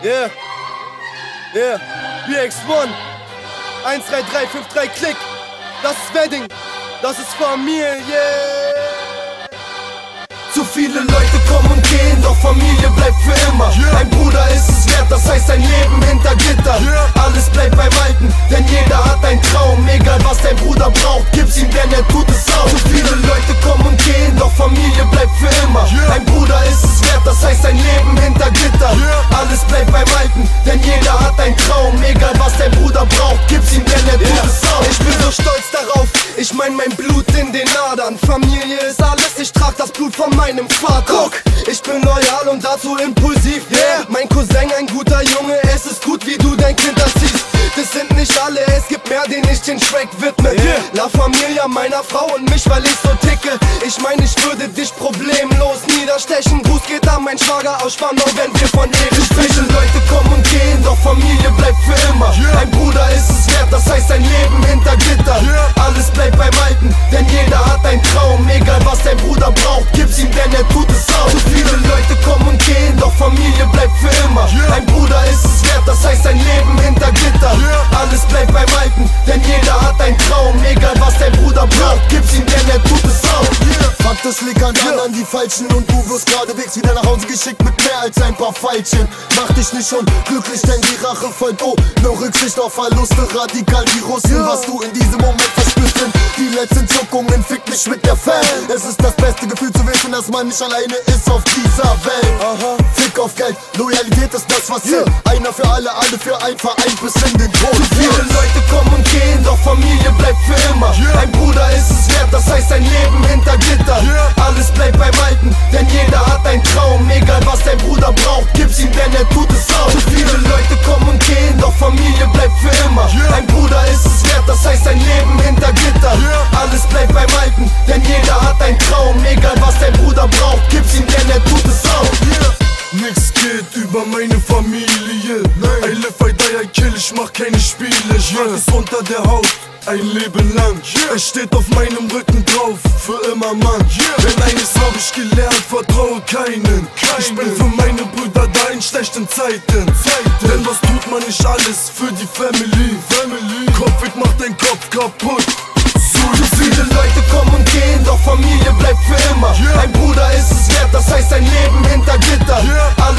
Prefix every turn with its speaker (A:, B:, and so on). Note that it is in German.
A: Yeah, yeah, BX1 13353 Klick. Das ist Wedding, das ist Familie. Zu viele Leute kommen und gehen, doch Familie bleibt für immer. Ein Bruder ist es wert, das heißt ein Leben hinter Gitter. Alles bleibt beim Alten, denn jeder hat einen Traum. Egal was dein Bruder braucht, gib's ihm, denn er tut es auch. Zu viele Leute kommen und gehen, doch Familie bleibt für immer. Ein Bruder ist es wert, das heißt ein Leben hinter Gitter. Alles bleibt beim Alten, denn jeder hat einen Traum. Egal was dein Bruder braucht, gib's ihm, denn er tut es auch. Ich bin so stolz darauf, ich mein Blut in den Adern. Familie ist alles, ich trag das Blut von meinem Vater. Guck, ich bin loyal und dazu impulsiv, yeah. Mein Cousin, ein guter Junge, es ist gut, wie du dein Kind erziehst. Das sind nicht alle, es gibt mehr, denen ich den Track widme, yeah. La Familia meiner Frau und mich, weil ich so ticke. Ich meine, ich würde dich problemlos niederstechen. Gruß geht an mein Schwager aus Spandau, wenn wir von Ehre sprechen. Leute kommen und gehen, doch Familie bleibt für immer. Ein Bruder ist es wert, das heißt ein Leben hinter Gitter. Alles bleibt beim Alten, denn jeder hat einen Traum. Egal was dein Bruder braucht, gib's ihm, denn er tut es auch. Zu viele Leute kommen und gehen, doch Familie bleibt für immer. Ein Bruder ist es wert, das heißt ein Leben hinter Gitter. Alles bleibt beim Alten, denn jeder hat einen Traum. Egal was dein Bruder braucht, gib's ihm, denn er tut es auch.
B: Fakt, es liegt an anderen, die Falschen, und du wirst geradewegs wieder nach Hause geschickt mit mehr als ein paar Pfeilchen. Mach dich nicht unglücklich, denn die Rache folgt ohne Rücksicht auf Verluste. Radikal die Russen, was du in diesem Moment verspürst, sind die letzten Zuckungen. Fick dich mit der Fan. Es ist das beste Gefühl zu wissen, dass man nicht alleine ist auf dieser Welt. Fick auf Geld, Loyalität ist das, was zählt. Einer für alle für ein Verein bis in den Tod.
A: Zu viele Leute kommen und gehen, doch Familie bleibt für immer. Ein Bruder ist es wert, das heißt ein Leben hinter Gitter. Alles bleibt beim Alten, denn jeder hat einen Traum. Egal was dein Bruder braucht, gib's ihm, denn er tut es auch. Zu viele Leute kommen und gehen, doch Familie bleibt für immer. Ein Bruder ist es wert, das heißt ein Leben hinter Gitter. Alles bleibt beim Alten, denn jeder hat einen Traum. Egal was dein Bruder braucht, gib's ihm, denn er tut es auch.
C: Nix geht über meine Familie. I live, I die, I kill, ich mach keine Spiele. Schwarz ist unter der Haut, ein Leben lang. Es steht auf meinem Rücken drauf, für immer Mann. Denn eines hab ich gelernt, vertraue keinen. Ich bin für meine Brüder da in schlechten Zeiten. Denn was tut man nicht alles für die Family? Kopf macht den Kopf kaputt.
A: Zu viele Leute kommen und gehen, doch Familie bleibt für immer. Ein Bruder ist es wert, das heißt ein Leben hinter Gitter.